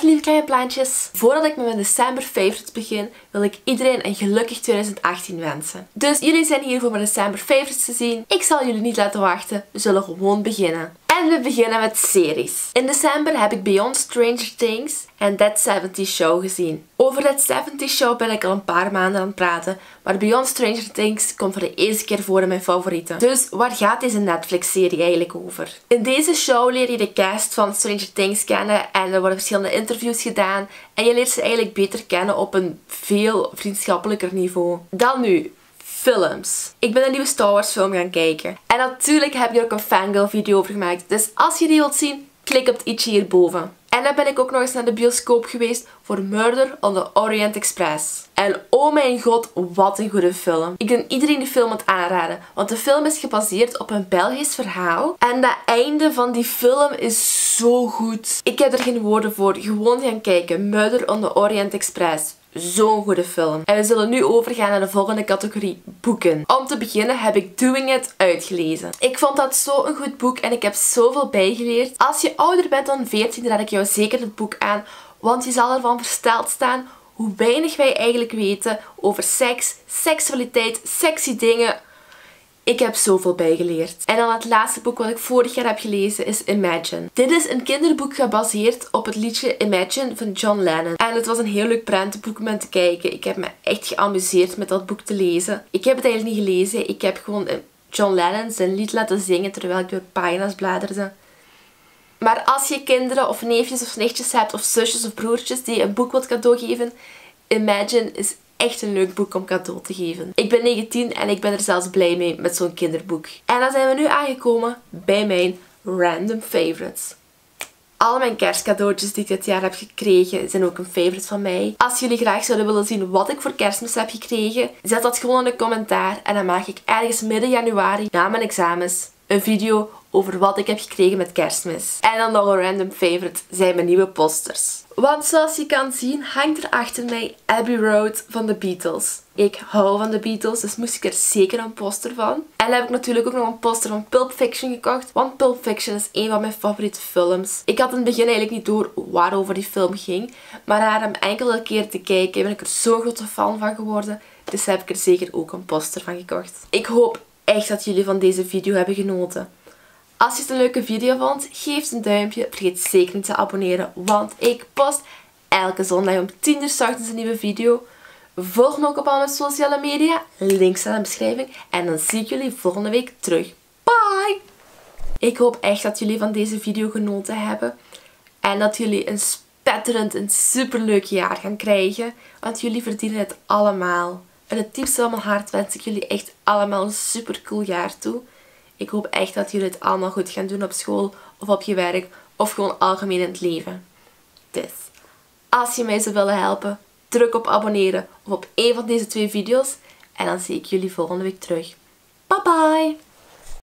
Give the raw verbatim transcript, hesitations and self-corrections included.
lieve kleine plantjes. Voordat ik met mijn december favorites begin, wil ik iedereen een gelukkig twintig achttien wensen. Dus jullie zijn hier voor mijn december favorites te zien. Ik zal jullie niet laten wachten. We zullen gewoon beginnen. En we beginnen met series. In december heb ik Beyond Stranger Things en That seventies Show gezien. Over That seventies Show ben ik al een paar maanden aan het praten, maar Beyond Stranger Things komt voor de eerste keer voor in mijn favorieten. Dus waar gaat deze Netflix-serie eigenlijk over? In deze show leer je de cast van Stranger Things kennen en er worden verschillende interviews gedaan en je leert ze eigenlijk beter kennen op een veel vriendschappelijker niveau. Dan nu. Films. Ik ben een nieuwe Star Wars film gaan kijken. En natuurlijk heb ik er ook een fangirl video over gemaakt. Dus als je die wilt zien, klik op het i'tje hierboven. En dan ben ik ook nog eens naar de bioscoop geweest voor Murder on the Orient Express. En oh mijn god, wat een goede film. Ik ben iedereen de film aan het aanraden. Want de film is gebaseerd op een Belgisch verhaal. En dat einde van die film is zo goed. Ik heb er geen woorden voor. Gewoon gaan kijken. Murder on the Orient Express. Zo'n goede film. En we zullen nu overgaan naar de volgende categorie, boeken. Om te beginnen heb ik Doing It uitgelezen. Ik vond dat zo'n goed boek en ik heb zoveel bijgeleerd. Als je ouder bent dan veertien, raad ik jou zeker het boek aan. Want je zal ervan versteld staan hoe weinig wij eigenlijk weten over seks, seksualiteit, sexy dingen. Ik heb zoveel bijgeleerd. En dan het laatste boek wat ik vorig jaar heb gelezen is Imagine. Dit is een kinderboek gebaseerd op het liedje Imagine van John Lennon. En het was een heel leuk prentenboek om aan te kijken. Ik heb me echt geamuseerd met dat boek te lezen. Ik heb het eigenlijk niet gelezen. Ik heb gewoon John Lennon zijn lied laten zingen terwijl ik door pagina's bladerde. Maar als je kinderen of neefjes of nichtjes hebt of zusjes of broertjes die een boek wilt cadeau geven, Imagine is echt een leuk boek om cadeau te geven. Ik ben negentien en ik ben er zelfs blij mee met zo'n kinderboek. En dan zijn we nu aangekomen bij mijn random favorites. Alle mijn kerstcadeautjes die ik dit jaar heb gekregen zijn ook een favorite van mij. Als jullie graag zouden willen zien wat ik voor kerstmis heb gekregen, zet dat gewoon in de commentaar en dan maak ik ergens midden januari na mijn examens een video over wat ik heb gekregen met kerstmis. En dan nog een random favorite zijn mijn nieuwe posters. Want zoals je kan zien hangt er achter mij Abbey Road van de Beatles. Ik hou van de Beatles, dus moest ik er zeker een poster van. En dan heb ik natuurlijk ook nog een poster van Pulp Fiction gekocht. Want Pulp Fiction is een van mijn favoriete films. Ik had in het begin eigenlijk niet door waarover die film ging. Maar na hem enkele keer te kijken ben ik er zo'n grote fan van geworden. Dus heb ik er zeker ook een poster van gekocht. Ik hoop echt dat jullie van deze video hebben genoten. Als je het een leuke video vond, geef een duimpje. Vergeet zeker niet te abonneren, want ik post elke zondag om tien uur 's ochtends een nieuwe video. Volg me ook op al mijn sociale media. Links in de beschrijving. En dan zie ik jullie volgende week terug. Bye! Ik hoop echt dat jullie van deze video genoten hebben. En dat jullie een spetterend en superleuk jaar gaan krijgen. Want jullie verdienen het allemaal. En het diepste van mijn hart wens ik jullie echt allemaal een super cool jaar toe. Ik hoop echt dat jullie het allemaal goed gaan doen op school of op je werk of gewoon algemeen in het leven. Dus, als je mij zou willen helpen, druk op abonneren of op een van deze twee video's en dan zie ik jullie volgende week terug. Bye bye!